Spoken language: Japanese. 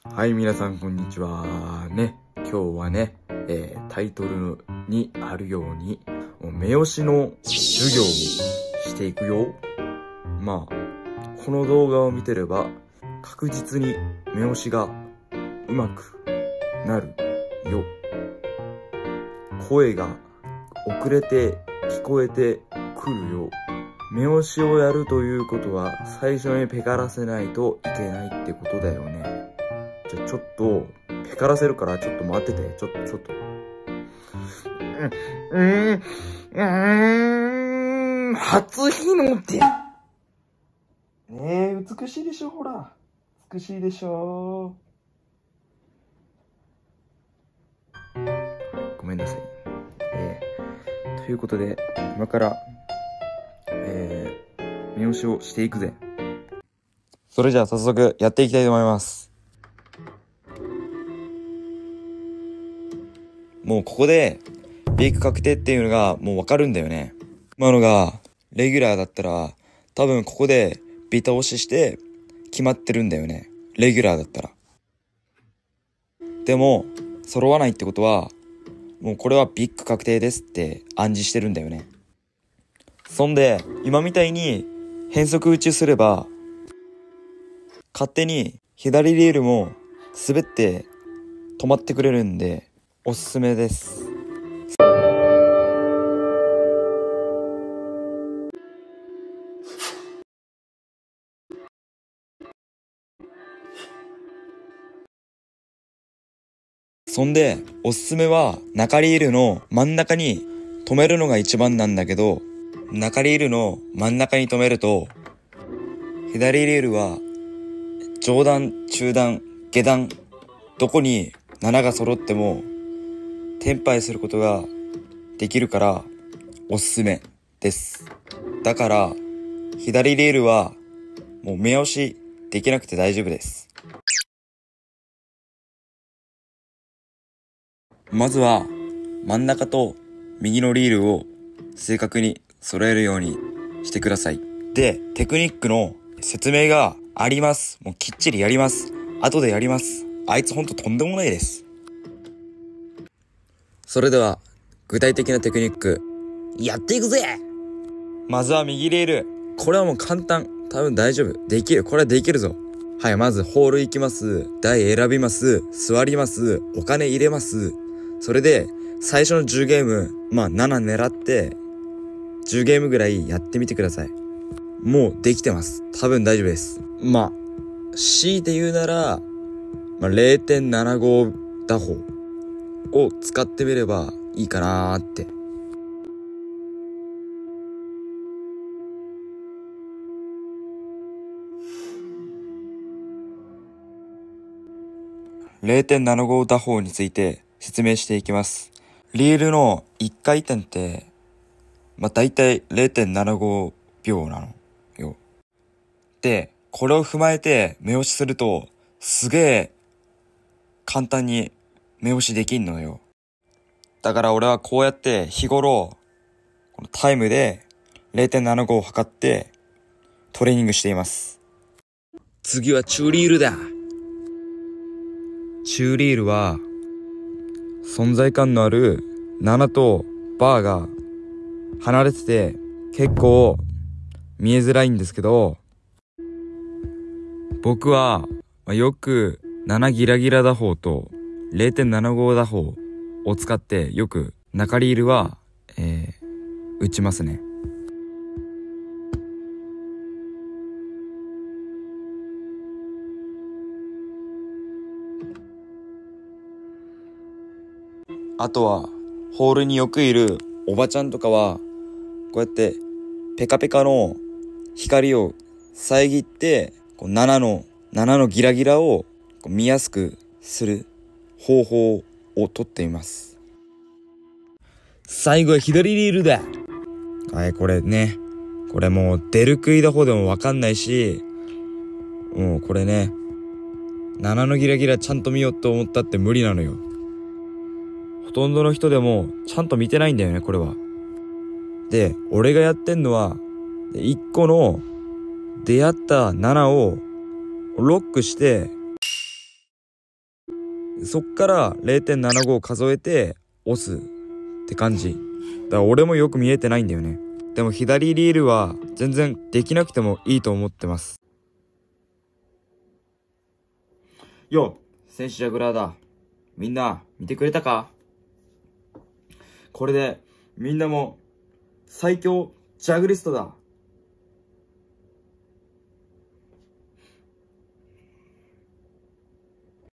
はい、皆さんこんにちは。今日はタイトルにあるように、目押しの授業をしていくよ。この動画を見てれば、確実に目押しが上手くなるよ。声が遅れて聞こえてくるよ。目押しをやるということは、最初にペカらせないといけないってことだよね。じゃあちょっと、ペカらせるからちょっと待ってて。ちょっと。初日の出。美しいでしょ、ほら。美しいでしょ。ごめんなさい。ということで、今から、目押しをしていくぜ。それじゃあ早速やっていきたいと思います。もうここでビッグ確定っていうのがもうわかるんだよね。今のがレギュラーだったら多分ここでビタ押しして決まってるんだよね。レギュラーだったら。でも揃わないってことはもうこれはビッグ確定ですって暗示してるんだよね。そんで今みたいに変速打ちすれば勝手に左リールも滑って止まってくれるんでおすすめです。そんでおすすめは中リールの真ん中に止めるのが一番なんだけど、中リールの真ん中に止めると左リールは上段、中段、下段どこに7が揃ってもテンパイすることができるからおすすめです。だから左リールはもう目押しできなくて大丈夫です。まずは真ん中と右のリールを正確に揃えるようにしてください。で、テクニックの説明があります。もうきっちりやります。後でやります。あいつほんととんでもないです。それでは具体的なテクニックやっていくぜ。まずは右リール。これはもう簡単。多分大丈夫。できる。これはできるぞ。はい、まずホール行きます。台選びます。座ります。お金入れます。それで最初の10ゲーム、7狙って10ゲームぐらいやってみてください。もうできてます。多分大丈夫です。強いて言うなら、0.75 打法を使ってみればいいかなーって。0.75 打法について説明していきます。リールの1回転って、だいたい 0.75 秒なのよ。で、これを踏まえて目押しすると、すげえ簡単に目押しできんのよ。だから俺はこうやって日頃、このタイムで 0.75 を測ってトレーニングしています。次は中リールだ。中リールは存在感のある7とバーが離れてて結構見えづらいんですけど、僕はよく7ギラギラ打法と 0.75 打法を使ってよく中リールは、打ちますね。あとはホールによくいるおばちゃんとかはこうやってペカペカの光を遮って7のギラギラを見やすくする方法をとっています。最後は左リールだ。はい、これね。これもう出る杭打法でもわかんないし、もうこれね、7のギラギラちゃんと見ようと思ったって無理なのよ。ほとんどの人でもちゃんと見てないんだよね、これは。で、俺がやってんのは、1個の出会った7をロックしてそっから0.75 数えて押すって感じ。だから俺もよく見えてないんだよね。でも左リールは全然できなくてもいいと思ってます。よ、戦士ジャグラーだ。みんな見てくれたか？これでみんなも最強ジャグリストだ。